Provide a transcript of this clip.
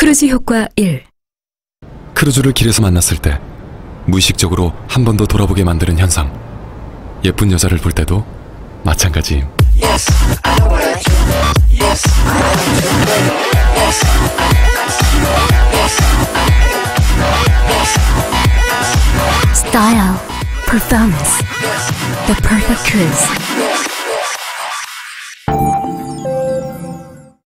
크루즈 효과 1. 크루즈를 길에서 만났을 때 무의식적으로 한 번 더 돌아보게 만드는 현상. 예쁜 여자를 볼 때도 마찬가지임. Style, performance, the perfect cruise.